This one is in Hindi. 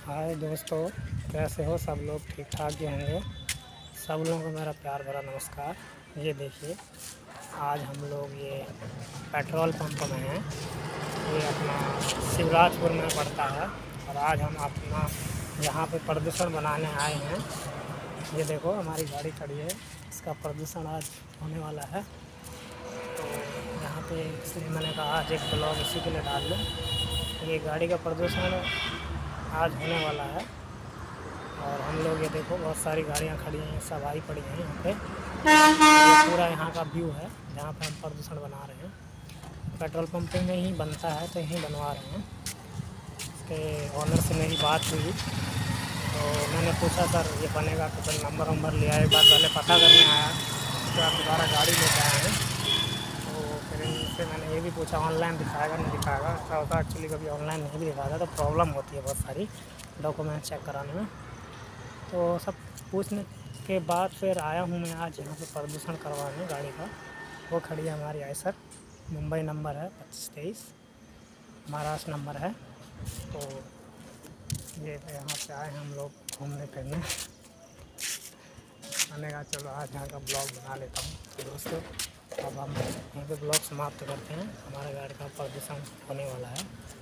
हाय दोस्तों, कैसे हो सब लोग? ठीक ठाक ही होंगे। सब लोगों को मेरा प्यार भरा नमस्कार। ये देखिए, आज हम लोग ये पेट्रोल पंप में हैं। ये अपना शिवराजपुर में पड़ता है और आज हम अपना यहाँ पे प्रदूषण बनाने आए हैं। ये देखो, हमारी गाड़ी खड़ी है, इसका प्रदूषण आज होने वाला है। तो यहाँ पे इसलिए मैंने कहा आज एक ब्लॉग इसी के लिए डाल लूँ। ये गाड़ी का प्रदूषण आज होने वाला है और हम लोग ये देखो बहुत सारी गाड़ियाँ खड़ी हैं, सब आई पड़ी हैं यहाँ पे। ये पूरा यहाँ का व्यू है जहाँ पे हम प्रदूषण बना रहे हैं। पेट्रोल पंप में ही बनता है तो यहीं बनवा रहे हैं। इसके ऑनर से मेरी बात हुई तो मैंने पूछा, सर ये बनेगा तो फिर नंबर वंबर लिया। एक बार पहले पता करने आया, उसके बाद दोबारा गाड़ी लेके आए हैं। तो फिर इनसे मैंने ये भी पूछा ऑनलाइन दिखाएगा नहीं दिखाएगा। ऐसा होता है एक्चुअली, कभी ऑनलाइन नहीं भी दिखाता तो प्रॉब्लम होती है बहुत सारी डॉक्यूमेंट चेक कराने में। तो सब पूछने के बाद फिर आया हूँ मैं आज यहाँ पे प्रदूषण करवाने गाड़ी का। वो खड़ी है हमारी आइसर, मुंबई नंबर है 2523, महाराष्ट्र नंबर है। तो ये यहाँ पे आए हैं हम लोग घूमने फिरने। मैंने कहा चलो आज यहाँ का ब्लॉग बना लेता हूँ। तो दोस्तों, अब हम यहीं पे ब्लॉग समाप्त करते हैं। हमारे गाड़ी का प्रदूषण होने वाला है।